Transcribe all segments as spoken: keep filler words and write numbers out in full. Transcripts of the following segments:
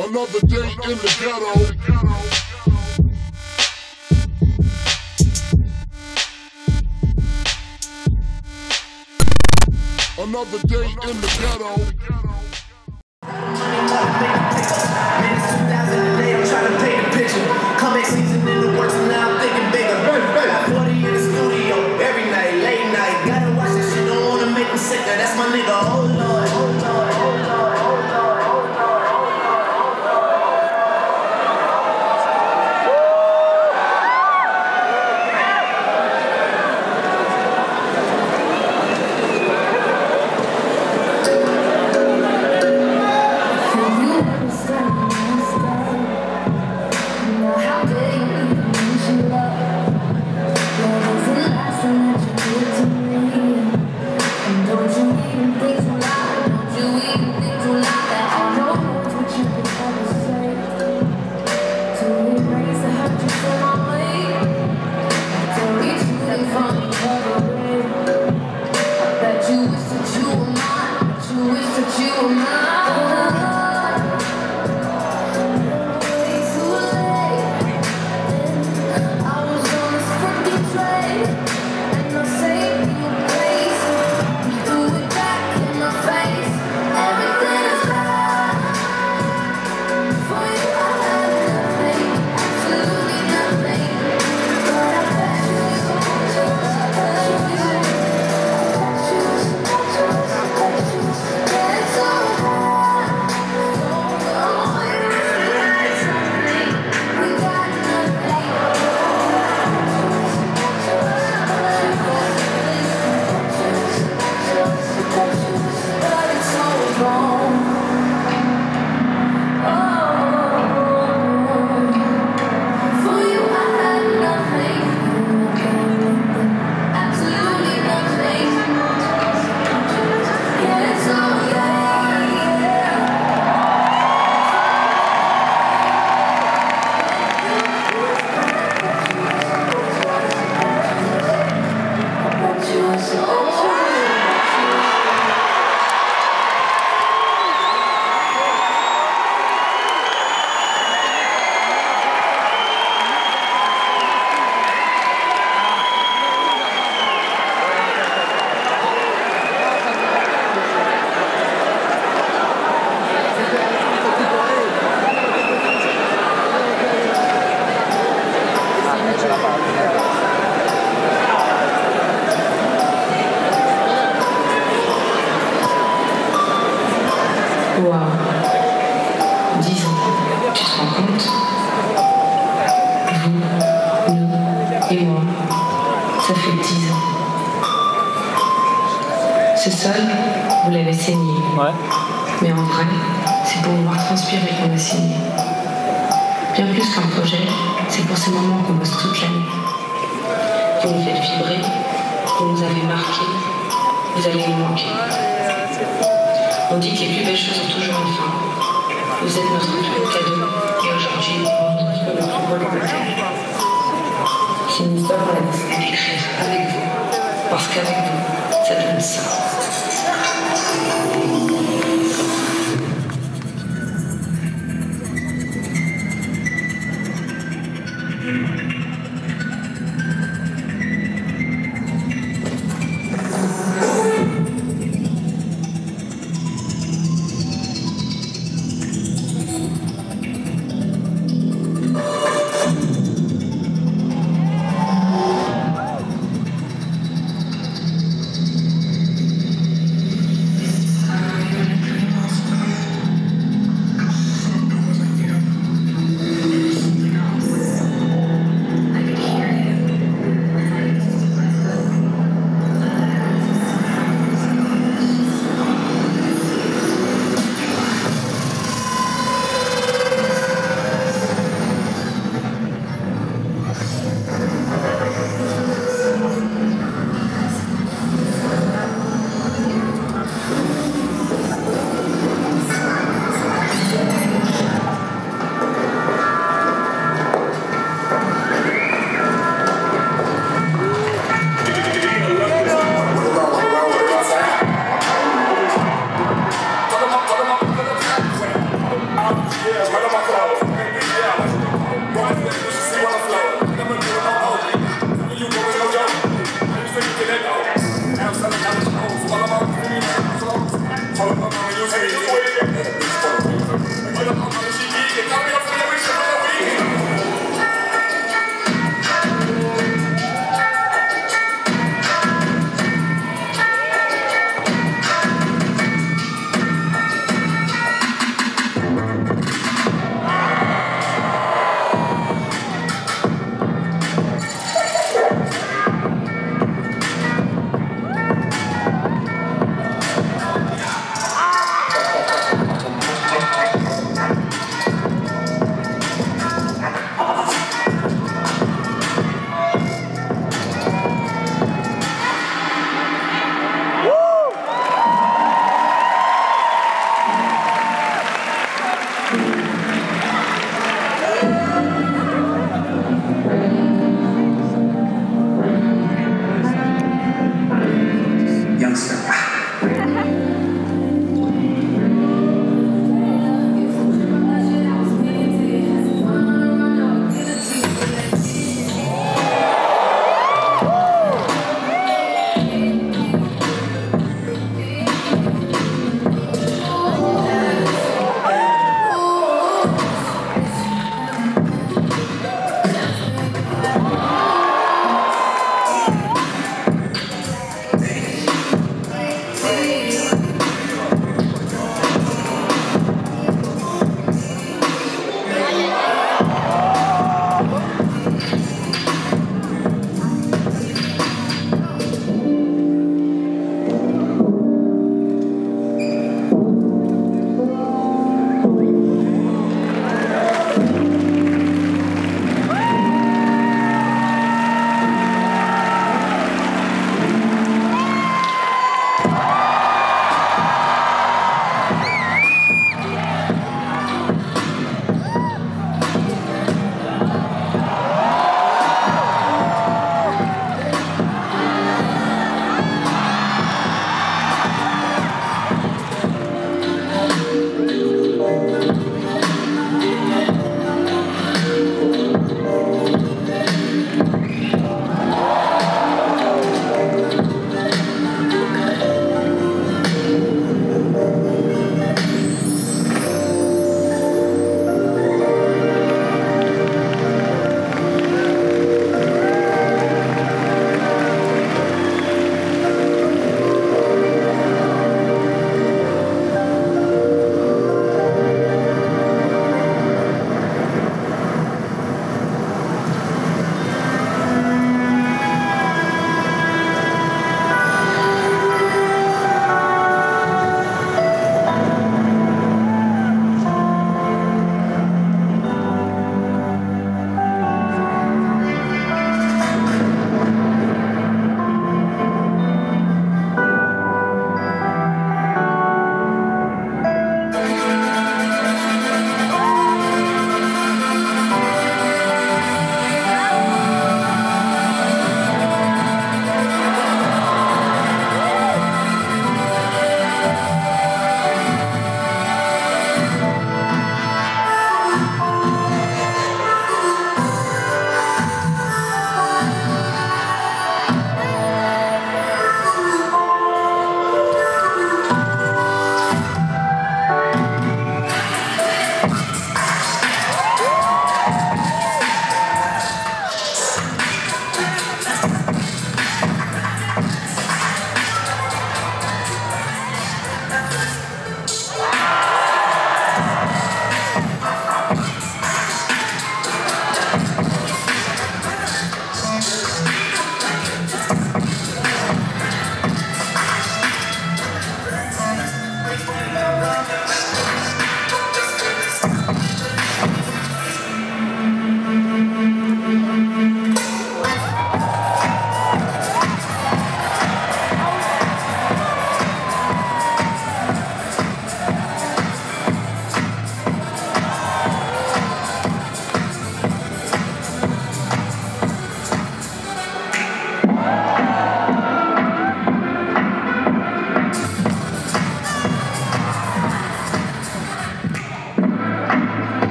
Another day in the ghetto. Another day in the ghetto. Man, it's two thousand today, I'm trying to paint a picture. Comeback season in the works and now I'm thinking bigger. Got forty in the studio, every night, late night. Gotta watch this shit, don't wanna make them sicker. That's my nigga, oh Lord, oh Lord, oh Lord, oh Lord, oh Wow. Dix ans. Tu te rends compte? Vous, nous et moi, ça fait dix ans. Ce sol, vous l'avez saigné. Ouais. Mais en vrai, c'est pour vous voir transpirer qu'on a signé. Bien plus qu'un projet, c'est pour ces moments qu'on bosse toute l'année. Vous nous faites vibrer, vous nous avez marqué, vous allez nous manquer. On dit que les plus belles choses ont toujours une fin. Vous êtes notre plus beau cadeau, et aujourd'hui, on retrouve le plus beau de la terre. C'est une histoire qu'on a décidé d'écrire avec vous, parce qu'avec vous, ça donne ça.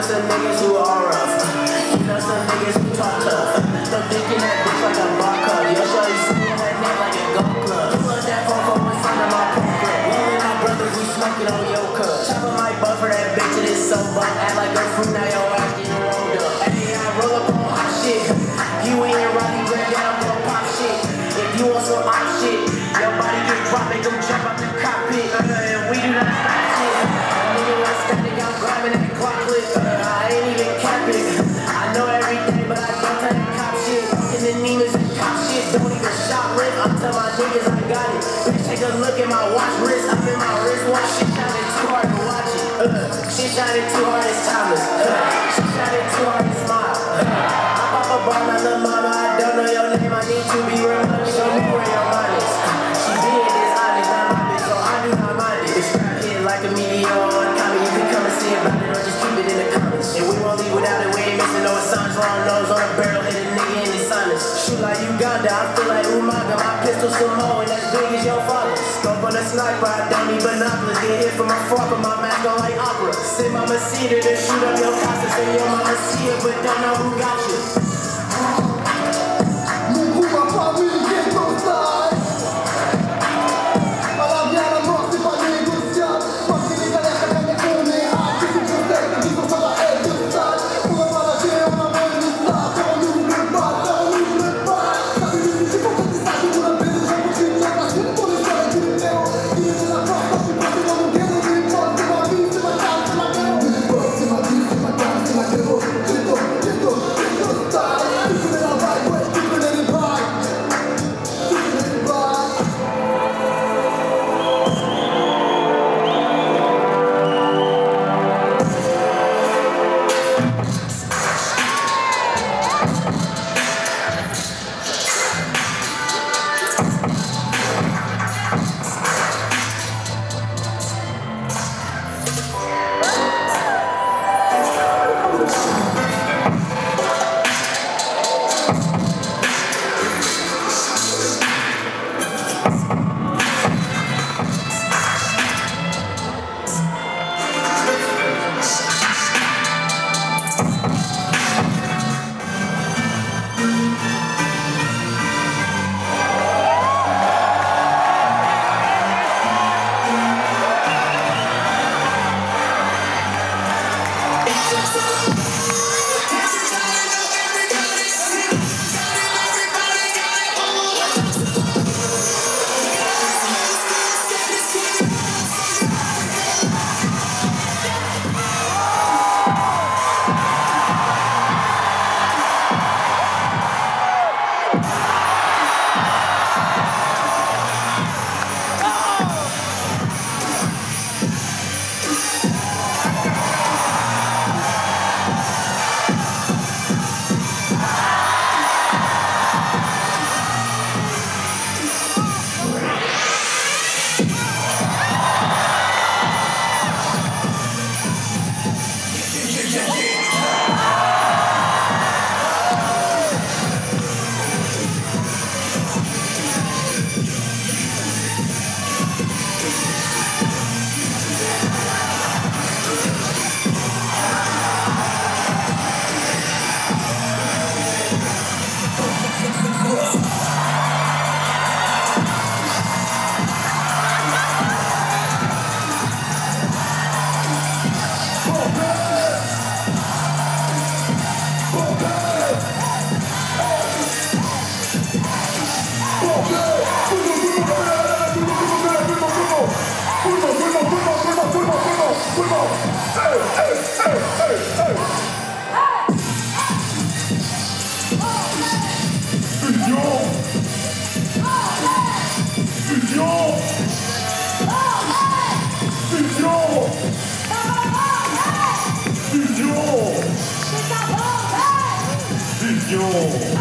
some niggas who are rough. You know some niggas who talk tough. Don't thinking that bitch like a bar cup. Yo, shorty singing that name like a golf club. Who love that phone call in front of my punk club? Rolling my brothers, we smoking on your cup. Chopping my butt for that bitch, it is so buck. Act like a fruit, now your ass getting rolled up. Hey, I roll up on hot shit. You ain't Roddy Grant, yeah, I'm gon' pop shit. If you want some hot shit, your body get dropped, make them jump out the cockpit. Uh, and we do not stop shit. Nigga, like static, I'm grabbing that clock clip. Uh, I ain't even capping. I know everything, but I don't tell that cop shit. Walking the Nemus and cop shit, don't even shoplift. I'm telling my niggas I got it. Bitch, take a look at my watch wrist. I'm in my wristwatch, shit shining too hard to watch it. Uh, shit shining too hard, it's timeless. Uh, shit shining too hard to smile. Uh, I pop a ball, my little mama, I don't know your name, I need to be reminded. Show me where your mind is. She being dishonest, not my bitch, so I do not mind it. It's strap hit like a meteor on comedy. You can come and see about it or just keep it in the comments. And we won't leave without it, we ain't missing no signs. Long nose on a barrel, hit a nigga in his silence. Shoot like Uganda, I feel like Umaga. My pistol Samoa and as big as your father. Scope on a sniper, I don't need binoculars. Get hit from afar, but my mask on like opera. Send mama cedar to shoot up your casa. Say your mama see it, but don't know who got you. Vision